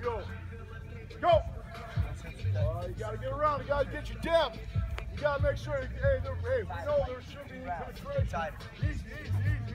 go. Go! You gotta get around, you gotta get your depth. You gotta make sure, hey, we know there should be penetration. Easy, easy, easy.